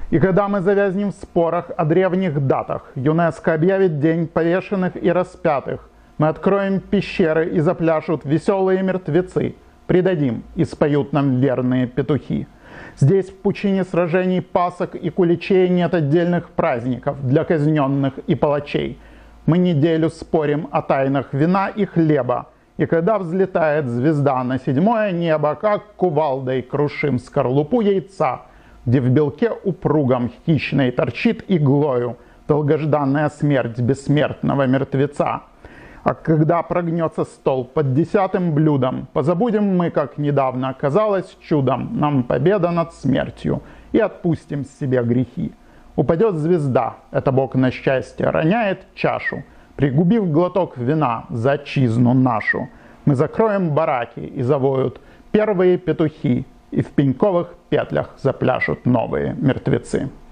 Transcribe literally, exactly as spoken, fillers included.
И когда мы завязнем в спорах о древних датах, ЮНЕСКО объявит день повешенных и распятых, мы откроем пещеры и запляшут веселые мертвецы, предадим и споют нам верные петухи. Здесь в пучине сражений, пасок и куличей нет отдельных праздников для казненных и палачей. Мы неделю спорим о тайнах вина и хлеба, и когда взлетает звезда на седьмое небо, как кувалдой крушим скорлупу яйца, где в белке упругом хищной торчит иглою долгожданная смерть бессмертного мертвеца. А когда прогнется стол под десятым блюдом, позабудем мы, как недавно казалось чудом нам победа над смертью, и отпустим себе грехи. Упадет звезда, это Бог на счастье, роняет чашу, пригубив глоток вина за отчизну нашу. Мы закроем бараки и завоют первые петухи, и в пеньковых петлях запляшут новые мертвецы.